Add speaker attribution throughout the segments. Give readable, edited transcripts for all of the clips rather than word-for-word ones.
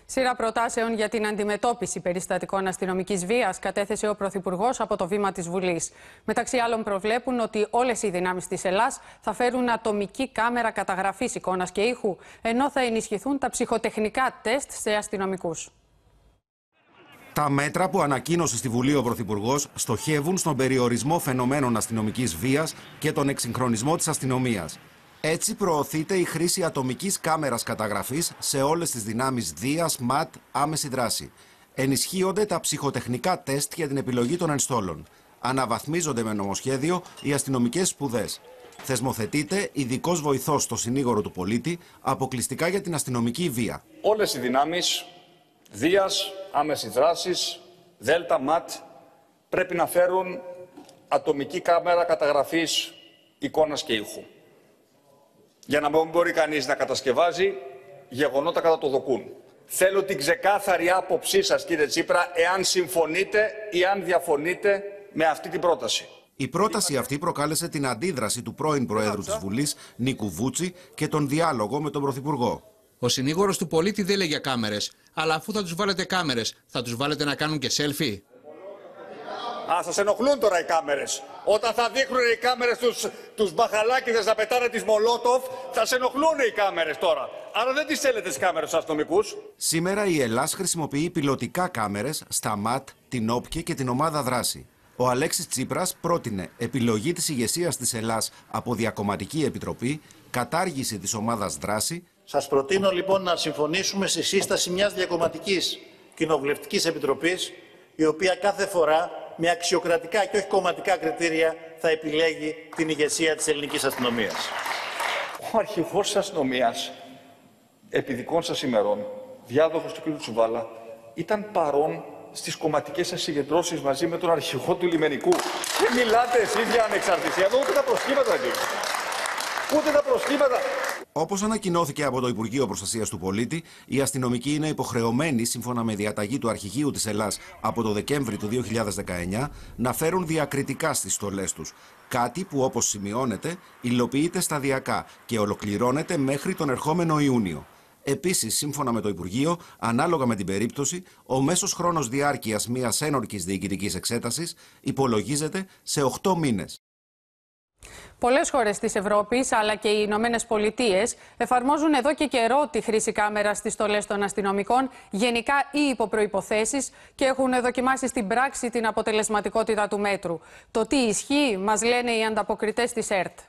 Speaker 1: Σειρά προτάσεων για την αντιμετώπιση περιστατικών αστυνομικής βίας κατέθεσε ο Πρωθυπουργός από το βήμα της Βουλής. Μεταξύ άλλων, προβλέπουν ότι όλες οι δυνάμεις της Ελλάς θα φέρουν ατομική κάμερα καταγραφής εικόνας και ήχου, ενώ θα ενισχυθούν τα ψυχοτεχνικά τεστ σε αστυνομικούς.
Speaker 2: Τα μέτρα που ανακοίνωσε στη Βουλή ο Πρωθυπουργός στοχεύουν στον περιορισμό φαινομένων αστυνομικής βίας και τον εξυγχρονισμό της αστυνομίας. Έτσι προωθείται η χρήση ατομικής κάμερας καταγραφής σε όλες τις δυνάμεις Δίας, ΜΑΤ, άμεση δράση. Ενισχύονται τα ψυχοτεχνικά τεστ για την επιλογή των ενστόλων. Αναβαθμίζονται με νομοσχέδιο οι αστυνομικές σπουδές. Θεσμοθετείται ειδικός βοηθός στο συνήγορο του πολίτη αποκλειστικά για την αστυνομική βία.
Speaker 3: Όλες οι δυνάμεις Δίας, άμεση δράσης, Δέλτα, ΜΑΤ πρέπει να φέρουν ατομική κάμερα καταγραφής εικόνας και ήχου. Για να μην μπορεί κανείς να κατασκευάζει γεγονότα κατά το δοκούν. Θέλω την ξεκάθαρη άποψή σας, κύριε Τσίπρα, εάν συμφωνείτε ή αν διαφωνείτε με αυτή την πρόταση.
Speaker 2: Η πρόταση αυτή προκάλεσε την αντίδραση του πρώην Προέδρου της Βουλής, Νίκου Βούτση, και τον διάλογο με τον Πρωθυπουργό.
Speaker 4: Ο συνήγορος του πολίτη δεν λέει για κάμερες, αλλά αφού θα τους βάλετε κάμερες, θα τους βάλετε να κάνουν και selfie.
Speaker 3: Σας ενοχλούν τώρα οι κάμερες. Όταν θα δείχνουν οι κάμερες τους μπαχαλάκιδες να πετάνε τις Μολότοφ, θα σε ενοχλούν οι κάμερες τώρα. Άρα δεν τις θέλετε τις κάμερες στους αστυνομικούς.
Speaker 2: Σήμερα η Ελλάς χρησιμοποιεί πιλωτικά κάμερες στα ΜΑΤ, την ΟΠΚΕ και την ομάδα δράση. Ο Αλέξης Τσίπρας πρότεινε επιλογή της ηγεσίας της Ελλάς από διακομματική επιτροπή, κατάργηση της ομάδας δράση.
Speaker 5: Σας προτείνω λοιπόν να συμφωνήσουμε στη σύσταση μιας διακομματικής κοινοβουλευτικής επιτροπής, η οποία κάθε φορά με αξιοκρατικά και όχι κομματικά κριτήρια θα επιλέγει την ηγεσία της ελληνικής αστυνομίας.
Speaker 3: Ο αρχηγός της αστυνομίας, επί δικών σας ημερών, διάδοχος του κ. Τσουβάλα, ήταν παρόν στις κομματικές σας συγκεντρώσεις μαζί με τον αρχηγό του λιμενικού. Δεν μιλάτε εσείς για ανεξαρτησία, εδώ ούτε τα προσχήματα κύριε. Ούτε τα προσχήματα.
Speaker 2: Όπως ανακοινώθηκε από το Υπουργείο Προστασίας του Πολίτη, οι αστυνομικοί είναι υποχρεωμένοι, σύμφωνα με διαταγή του Αρχηγείου της Ελλάς από το Δεκέμβρη του 2019, να φέρουν διακριτικά στις στολές τους. Κάτι που, όπως σημειώνεται, υλοποιείται σταδιακά και ολοκληρώνεται μέχρι τον ερχόμενο Ιούνιο. Επίσης, σύμφωνα με το Υπουργείο, ανάλογα με την περίπτωση, ο μέσος χρόνος διάρκειας μιας ένορκης διοικητικής εξέτασης υπολογίζεται σε 8 μήνες.
Speaker 1: Πολλές χώρες της Ευρώπης, αλλά και οι Ηνωμένες Πολιτείες, εφαρμόζουν εδώ και καιρό τη χρήση κάμερας στις στολές των αστυνομικών, γενικά ή υπό προϋποθέσεις, και έχουν δοκιμάσει στην πράξη την αποτελεσματικότητα του μέτρου. Το τι ισχύει, μας λένε οι ανταποκριτές της ΕΡΤ.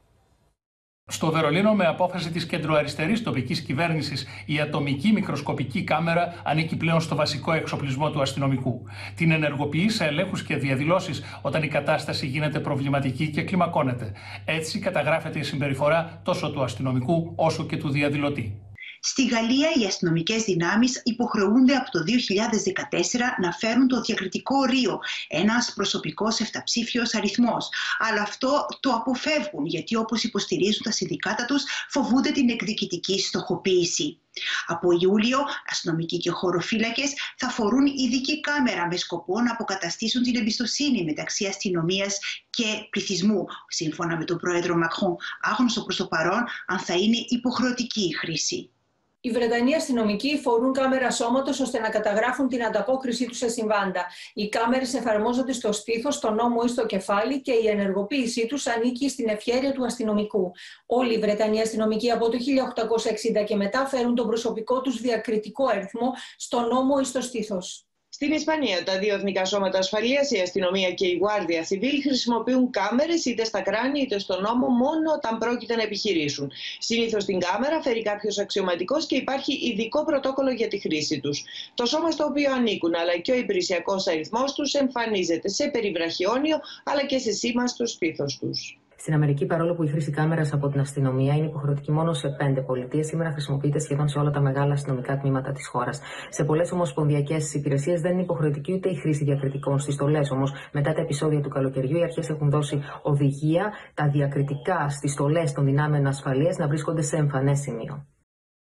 Speaker 6: Στο Βερολίνο, με απόφαση της κεντροαριστερής τοπικής κυβέρνησης, η ατομική μικροσκοπική κάμερα ανήκει πλέον στο βασικό εξοπλισμό του αστυνομικού. Την ενεργοποιεί σε ελέγχους και διαδηλώσεις όταν η κατάσταση γίνεται προβληματική και κλιμακώνεται. Έτσι καταγράφεται η συμπεριφορά τόσο του αστυνομικού όσο και του διαδηλωτή.
Speaker 7: Στη Γαλλία, οι αστυνομικές δυνάμεις υποχρεούνται από το 2014 να φέρουν το διακριτικό ορίο, ένας προσωπικός επταψήφιος αριθμός. Αλλά αυτό το αποφεύγουν, γιατί όπως υποστηρίζουν τα συνδικάτα τους, φοβούνται την εκδικητική στοχοποίηση. Από Ιούλιο, αστυνομικοί και χωροφύλακες θα φορούν ειδική κάμερα με σκοπό να αποκαταστήσουν την εμπιστοσύνη μεταξύ αστυνομίας και πληθυσμού. Σύμφωνα με τον πρόεδρο Μακρόν, άγνωστο προς το παρόν αν θα είναι υποχρεωτική η χρήση.
Speaker 8: Οι Βρετανοί αστυνομικοί φορούν κάμερα σώματος ώστε να καταγράφουν την ανταπόκρισή τους σε συμβάντα. Οι κάμερες εφαρμόζονται στο στήθος, στον ώμο ή στο κεφάλι και η ενεργοποίησή τους ανήκει στην ευχέρεια του αστυνομικού. Όλοι οι Βρετανοί αστυνομικοί από το 1860 και μετά φέρουν τον προσωπικό τους διακριτικό αριθμό στον ώμο ή στο στήθος.
Speaker 9: Στην Ισπανία, τα δύο εθνικά σώματα ασφαλείας, η αστυνομία και η Guardia Civil, χρησιμοποιούν κάμερες είτε στα κράνη είτε στον ώμο μόνο όταν πρόκειται να επιχειρήσουν. Συνήθως την κάμερα φέρει κάποιος αξιωματικός και υπάρχει ειδικό πρωτόκολλο για τη χρήση τους. Το σώμα στο οποίο ανήκουν αλλά και ο υπηρεσιακός αριθμός τους εμφανίζεται σε περιβραχιόνιο αλλά και σε σήμα στο στήθος τους.
Speaker 10: Στην Αμερική, παρόλο που η χρήση κάμερας από την αστυνομία είναι υποχρεωτική μόνο σε 5 πολιτείες, σήμερα χρησιμοποιείται σχεδόν σε όλα τα μεγάλα αστυνομικά τμήματα της χώρας. Σε πολλές ομοσπονδιακές υπηρεσίες δεν είναι υποχρεωτική ούτε η χρήση διακριτικών στις στολές. Όμως, μετά τα επεισόδια του καλοκαιριού, οι αρχές έχουν δώσει οδηγία τα διακριτικά στις στολές των δυνάμεων ασφαλείας να βρίσκονται σε εμφανές σημείο.